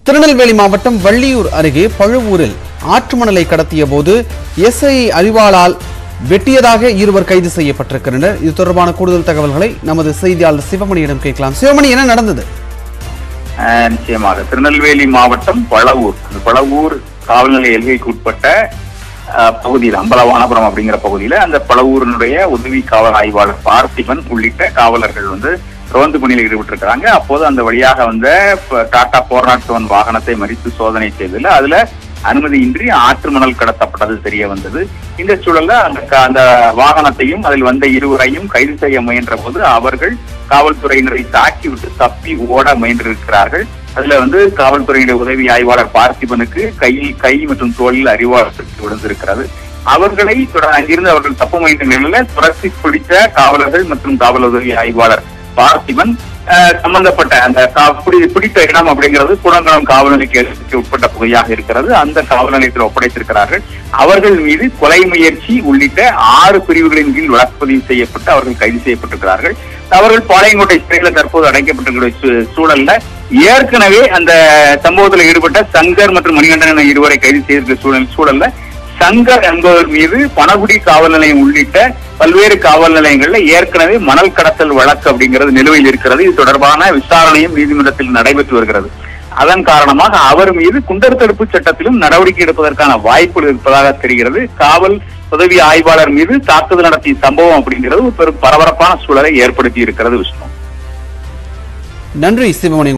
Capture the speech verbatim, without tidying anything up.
திருநெல்வேலி மாவட்டம் வள்ளியூர் அருகே பழுவூரில் ஆற்று மணலை கடத்திய போது எஸ்ஐ அறிவாளால் வெட்டியதாக இருவர் கைது செய்யப்பட்டிருக்கின்றனர். இது தொடர்பான கூடுதல் தகவல்களை நமது செய்தியாளர் சிவமணியிடம் கேட்கலாம். சிவமணி, என்ன நடந்தது? நிச்சயமாக திருநெல்வேலி மாவட்டம் பழவூர் பழவூர் காவல்நிலைய எல்கைக்கு உட்பட்ட பகுதியில் அம்பலவானபுரம் அப்படிங்கிற பகுதியில அந்த பழவூரினுடைய உதவி காவல் ஆய்வாளர் பார்த்திபன் உள்ளிட்ட காவலர்கள் வந்து ரோந்து பணியில் ஈடுபட்டிருக்கிறாங்க. அப்போது அந்த வழியாக வந்த டாடா போர் நாட் செவன் வாகனத்தை மறித்து சோதனை செய்ததில் அதுல அனுமதியின்றி ஆற்று மணல் கடத்தப்பட்டது தெரிய வந்தது. இந்த சூழல்ல அந்த அந்த வாகனத்தையும் அதில் வந்த இருவரையும் கைது செய்ய முயன்ற போது அவர்கள் காவல்துறையினரை தாக்கிவிட்டு தப்பி ஓட முயன்றிருக்கிறார்கள். அதுல வந்து காவல்துறையினுடைய உதவி ஆய்வாளர் பார்த்திபனுக்கு கையில் கை மற்றும் தோளில் அறிவாளருக்கு விழுந்திருக்கிறது. அவர்களை அங்கிருந்து அவர்கள் தப்ப முயன்ற நிலையில துரத்தி பிடித்த காவலர்கள் மற்றும் காவல் உதவி ஆய்வாளர் பார்த்திபன் சம்பந்தப்பட்ட அந்த பிடித்த இடம் அப்படிங்கிறது குடங்குளம் காவல் நிலையத்திற்கு உட்பட்ட பகுதியாக இருக்கிறது. அந்த காவல் நிலையத்தில் ஒப்படைத்திருக்கிறார்கள். அவர்கள் மீது கொலை முயற்சி உள்ளிட்ட ஆறு பிரிவுகளின் கீழ் வழக்கு பதிவு செய்யப்பட்டு அவர்கள் கைது செய்யப்பட்டிருக்கிறார்கள். அவர்கள் பாளையங்கோட்டை சிறையில் தற்போது அடைக்கப்பட்டிருக்கிற சூழல்ல ஏற்கனவே அந்த சம்பவத்தில் ஈடுபட்ட சங்கர் மற்றும் மணிகண்டன் இருவரை கைது செய்திருக்கிற சூழல் சூழல்ல சங்கர் என்பவர் மீது பணகுடி காவல் நிலையம் உள்ளிட்ட பல்வேறு காவல் நிலையங்கள்ல ஏற்கனவே மணல் கடத்தல் வழக்கு அப்படிங்கிறது நிலுவையில் இருக்கிறது. இது தொடர்பான விசாரணையும் நீதிமன்றத்தில் நடைபெற்று வருகிறது. அதன் காரணமாக அவர் மீது குண்டர் தடுப்பு சட்டத்திலும் நடவடிக்கை எடுப்பதற்கான வாய்ப்புகள் இருப்பதாக தெரிகிறது. காவல் உதவி ஆய்வாளர் மீது தாக்குதல் நடத்திய சம்பவம் அப்படிங்கிறது ஒரு பெரும் பரபரப்பான சூழலை ஏற்படுத்தி இருக்கிறது. விஷ்ணு, நன்றி சிவமணி.